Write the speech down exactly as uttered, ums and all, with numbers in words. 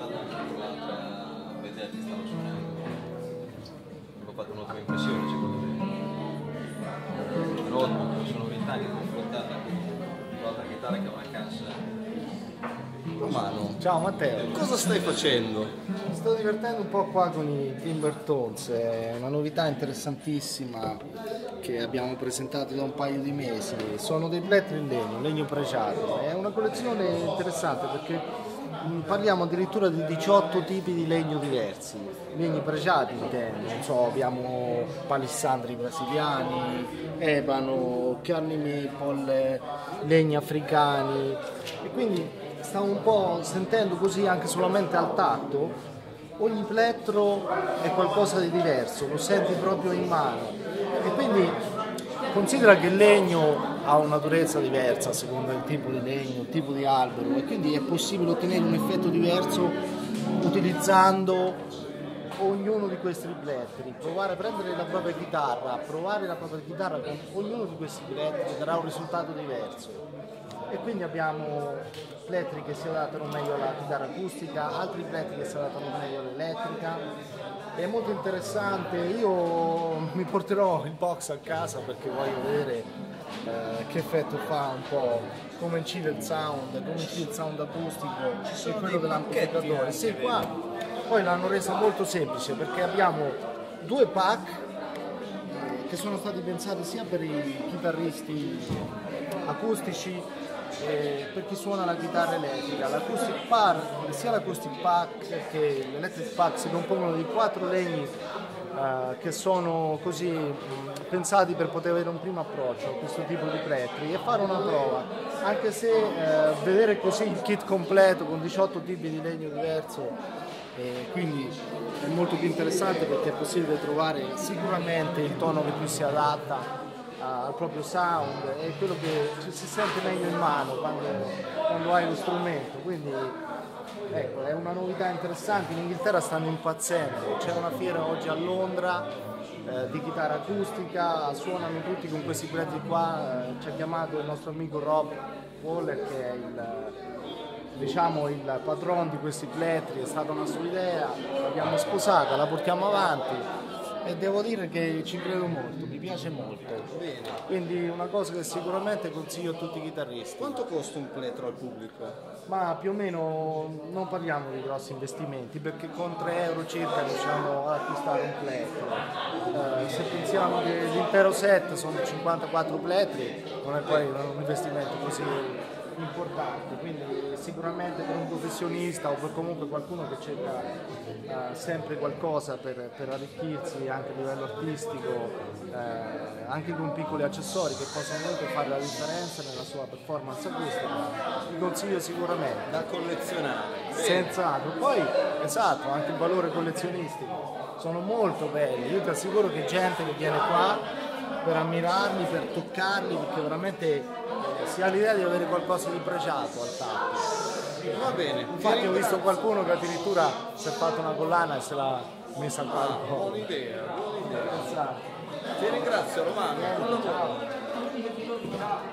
stata anche l'altra a vederti stavo suonando. Mi ha fatto un'ottima impressione secondo me. Notebook, sono vent'anni confrontata con l'altra chitarra che è una cassa. Romano, ciao Matteo, cosa stai facendo? Mi sto divertendo un po' qua con i Timbertones, è una novità interessantissima che abbiamo presentato da un paio di mesi. Sono dei plettri in legno, legno pregiato, è una collezione interessante perché parliamo addirittura di diciotto tipi di legno diversi, legni pregiati intendo, non so, abbiamo palissandri brasiliani, ebano, carni maple, legni africani e quindi stavo un po' sentendo così anche solamente al tatto, ogni plettro è qualcosa di diverso, lo senti proprio in mano e quindi considera che il legno ha una durezza diversa a seconda del tipo di legno, il tipo di albero e quindi è possibile ottenere un effetto diverso utilizzando ognuno di questi plettri, provare a prendere la propria chitarra, provare la propria chitarra con ognuno di questi plettri darà un risultato diverso. E quindi abbiamo plettri che si adattano meglio alla chitarra acustica, altri plettri che si adattano meglio all'elettrica. È molto interessante, io mi porterò il box a casa perché voglio vedere eh, che effetto fa un po', come incide il sound, come incide il sound acustico e quello dell'amplificatore. Sì, qua poi l'hanno resa molto semplice perché abbiamo due pack che sono stati pensati sia per i chitarristi acustici eh, per chi suona la chitarra elettrica. L'acoustic pack, sia l'acoustic pack che l'electric pack si compongono di quattro legni eh, che sono così mh, pensati per poter avere un primo approccio a questo tipo di plettri e fare una prova, anche se eh, vedere così il kit completo con diciotto tipi di legno diverso e quindi è molto più interessante perché è possibile trovare sicuramente il tono che più si adatta uh, al proprio sound e quello che ci si sente meglio in mano quando, quando hai lo strumento, quindi ecco, è una novità interessante. In Inghilterra stanno impazzendo, c'è una fiera oggi a Londra eh, di chitarra acustica, suonano tutti con questi plettri qua, eh, ci ha chiamato il nostro amico Rob Waller che è il diciamo il patron di questi plettri, è stata una sua idea, l'abbiamo sposata, la portiamo avanti e devo dire che ci credo molto, mi piace molto. Bene. Quindi una cosa che sicuramente consiglio a tutti i chitarristi. Quanto costa un plettro al pubblico? Ma più o meno non parliamo di grossi investimenti perché con tre euro circa riusciamo ad acquistare un plettro. Eh, se pensiamo che l'intero set sono cinquantaquattro plettri non è poi un investimento così importante, quindi sicuramente per un professionista o per comunque qualcuno che cerca uh, sempre qualcosa per, per arricchirsi anche a livello artistico, eh, anche con piccoli accessori che possono comunque fare la differenza nella sua performance acustica, vi consiglio sicuramente. Da collezionare. Senz'altro, poi esatto, anche il valore collezionistico, sono molto belli, io ti assicuro che gente che viene qua per ammirarli, per toccarli, perché veramente si ha l'idea di avere qualcosa di pregiato al tatto. Va bene. Infatti ho visto qualcuno che addirittura si è fatto una collana e se l'ha messa al palco. Buona idea, buona idea. Esatto. Ti ringrazio Romano. Ciao.